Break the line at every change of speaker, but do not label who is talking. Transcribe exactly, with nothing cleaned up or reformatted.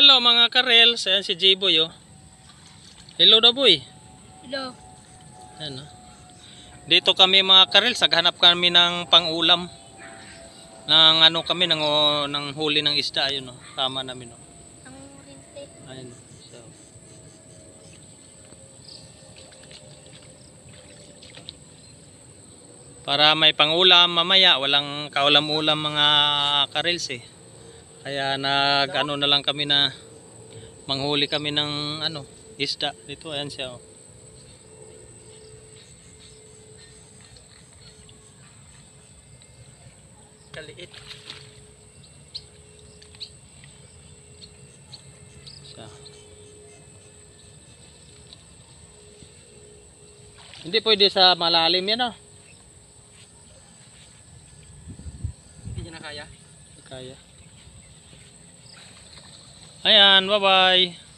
Hello mga karels, ayan si J-Boy oh. Hello daw boy.
Hello.
Ayan oh. Dito kami mga karels, naghanap kami ng pang-ulam. Ng ano kami, ng, oh, ng huli ng isda, ayun oh. Tama namin oh.
Ang rinte.
Ayun oh. So, para may pang-ulam mamaya, walang kaulam-ulam mga karels eh. Kaya nag ano na lang kami na manghuli kami ng ano, isda. Dito ayan siya oh. Kaliit. Siya. Hindi pwede sa malalim yan oh.
Hindi niya na kaya.
Kaya. Ayan, bye-bye.